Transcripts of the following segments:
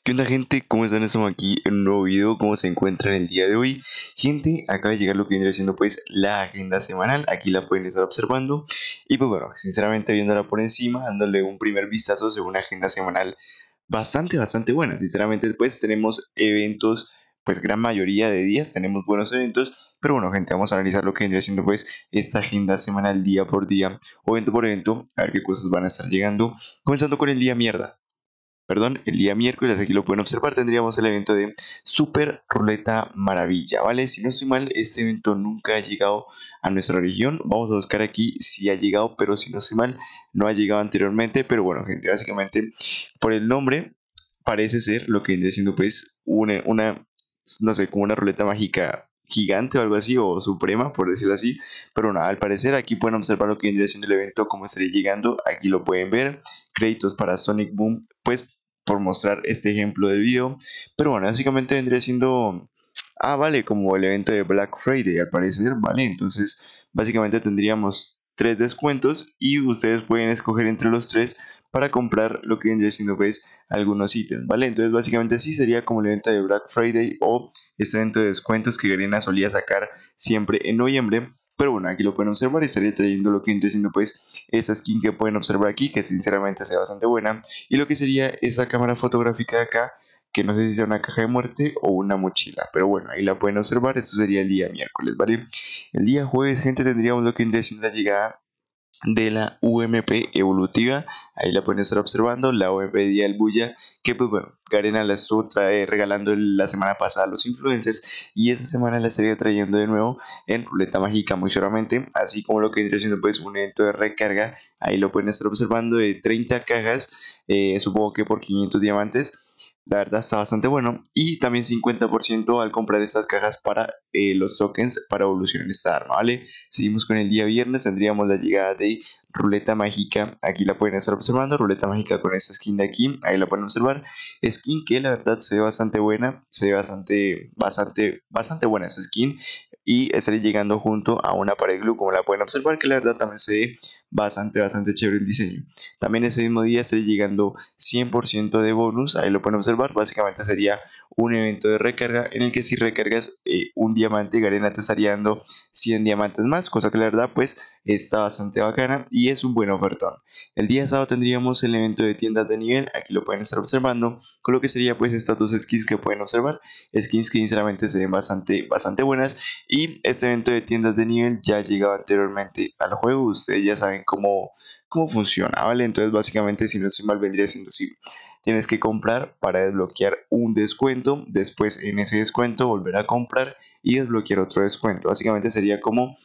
¿Qué onda, gente? ¿Cómo están? Estamos aquí en un nuevo video. ¿Cómo se encuentran el día de hoy? Gente, acaba de llegar lo que viene siendo pues la agenda semanal. Aquí la pueden estar observando. Y pues bueno, sinceramente viéndola por encima, dándole un primer vistazo de una agenda semanal bastante buena. Sinceramente pues tenemos eventos, pues gran mayoría de días tenemos buenos eventos. Pero bueno, gente, vamos a analizar lo que viene siendo pues esta agenda semanal día por día o evento por evento. A ver qué cosas van a estar llegando. Comenzando con el día mierda. Perdón, el día miércoles, aquí lo pueden observar, tendríamos el evento de Super Ruleta Maravilla, ¿vale? Si no estoy mal, este evento nunca ha llegado a nuestra región. Vamos a buscar aquí si ha llegado, pero si no estoy mal, no ha llegado anteriormente. Pero bueno, gente, básicamente por el nombre parece ser lo que viene siendo pues no sé, como una ruleta mágica gigante o algo así, o suprema, por decirlo así. Pero nada, al parecer aquí pueden observar lo que viene siendo el evento, cómo estaría llegando. Aquí lo pueden ver. Créditos para Sonic Boom, pues por mostrar este ejemplo del video. Pero bueno, básicamente vendría siendo, vale, como el evento de Black Friday al parecer, vale. Entonces básicamente tendríamos tres descuentos y ustedes pueden escoger entre los tres para comprar lo que vendría siendo pues algunos ítems, vale. Entonces básicamente sí sería como el evento de Black Friday o este evento de descuentos que Garena solía sacar siempre en noviembre. Pero bueno, aquí lo pueden observar, estaría trayendo lo que viene siendo pues esa skin que pueden observar aquí, que sinceramente se ve bastante buena, y lo que sería esa cámara fotográfica de acá, que no sé si sea una caja de muerte o una mochila, pero bueno, ahí la pueden observar. Eso sería el día miércoles, ¿vale? El día jueves, gente, tendríamos lo que vendría siendo la llegada de la UMP evolutiva. Ahí la pueden estar observando, la UMP Día del Bulla, que pues bueno, Garena la estuvo regalando la semana pasada a los influencers, y esta semana la estaría trayendo de nuevo en Ruleta Mágica muy seguramente, así como lo que vendría siendo pues un evento de recarga. Ahí lo pueden estar observando, de 30 cajas, supongo que por 500 diamantes. La verdad está bastante bueno. Y también 50% al comprar estas cajas para los tokens para evolucionar esta arma, ¿vale? Seguimos con el día viernes, tendríamos la llegada de Ruleta Mágica. Aquí la pueden estar observando, Ruleta Mágica con esta skin de aquí, ahí la pueden observar. Skin que la verdad se ve bastante buena, se ve bastante buena esa skin. Y estaría llegando junto a una pared glue, como la pueden observar, que la verdad también se ve bastante chévere el diseño. También ese mismo día estaría llegando 100% de bonus, ahí lo pueden observar. Básicamente sería un evento de recarga en el que si recargas un diamante, Garena te estaría dando 100 diamantes más, cosa que la verdad pues está bastante bacana y es un buen ofertón. El día sábado tendríamos el evento de tiendas de nivel, aquí lo pueden estar observando, con lo que sería pues estas dos skins que pueden observar, skins que sinceramente se ven bastante buenas. Y este evento de tiendas de nivel ya llegaba anteriormente al juego, ustedes ya saben cómo funciona, ¿vale? Entonces básicamente, si no estoy mal, vendría siendo así: tienes que comprar para desbloquear un descuento, después en ese descuento volver a comprar y desbloquear otro descuento. Básicamente sería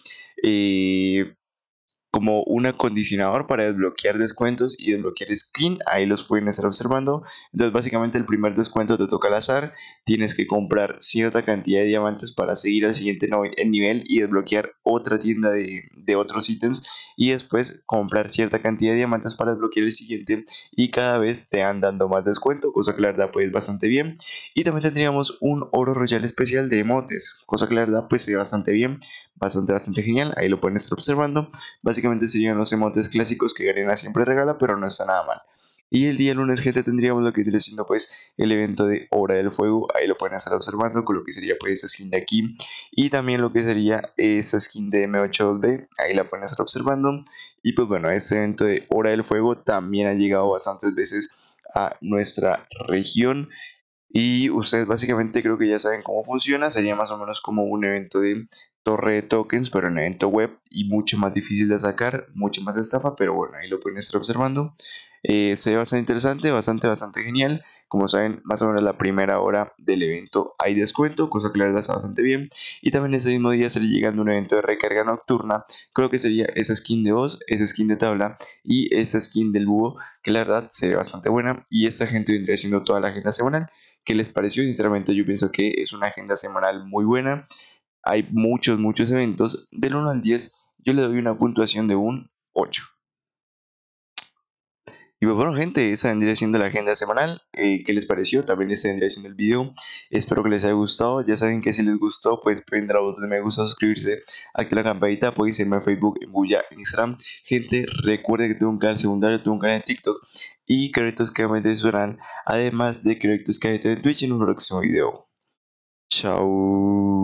eh, como un acondicionador para desbloquear descuentos y desbloquear skin. Ahí los pueden estar observando. Entonces básicamente el primer descuento te toca al azar, tienes que comprar cierta cantidad de diamantes para seguir al siguiente nivel y desbloquear otra tienda de otros ítems, y después comprar cierta cantidad de diamantes para desbloquear el siguiente, y cada vez te van dando más descuento, cosa que la verdad pues bastante bien. Y también tendríamos un oro royal especial de emotes, cosa que la verdad pues se ve bastante bien, bastante genial. Ahí lo pueden estar observando. Básicamente serían los emotes clásicos que Garena siempre regala, pero no está nada mal. Y el día lunes, gente, tendríamos lo que viene siendo pues el evento de Hora del Fuego. Ahí lo pueden estar observando con lo que sería pues esta skin de aquí, y también lo que sería esta skin de M8B. Ahí la pueden estar observando. Y pues bueno, este evento de Hora del Fuego también ha llegado bastantes veces a nuestra región, y ustedes básicamente creo que ya saben cómo funciona. Sería más o menos como un evento de torre de tokens, pero en evento web, y mucho más difícil de sacar, mucho más estafa, pero bueno, ahí lo pueden estar observando. Se ve bastante interesante, bastante genial. Como saben, más o menos la primera hora del evento hay descuento, cosa que la verdad está bastante bien. Y también ese mismo día estaría llegando un evento de recarga nocturna. Creo que sería esa skin de voz, esa skin de tabla y esa skin del búho, que la verdad se ve bastante buena. Y esta gente vendría haciendo toda la agenda semanal. ¿Qué les pareció? Sinceramente yo pienso que es una agenda semanal muy buena. Hay muchos eventos. Del 1 al 10 yo le doy una puntuación de un 8. Y pues bueno, gente, esa vendría siendo la agenda semanal. ¿Qué les pareció? También les vendría siendo el video. Espero que les haya gustado. Ya saben que si les gustó, pues pueden dar al botón de me gusta, suscribirse, activar la campanita, pueden seguirme en Facebook, en Bulla, en Instagram. Gente, recuerden que tengo un canal secundario, tengo un canal en TikTok y créditos que me subirán, además de créditos que hay en Twitch en un próximo video. Chao.